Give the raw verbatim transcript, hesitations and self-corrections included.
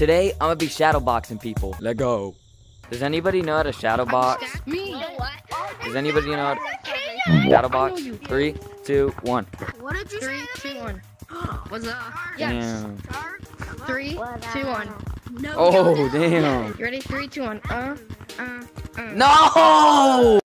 Today, I'm gonna be shadowboxing people. Let go. Does anybody know how to shadowbox? Me. Does anybody know how to shadowbox? Three, two, one. What did you Three, say? Two, one. What's up? Damn. Three, two, one. No. Oh, damn. You ready? Three, two, one. Uh, uh, uh. No!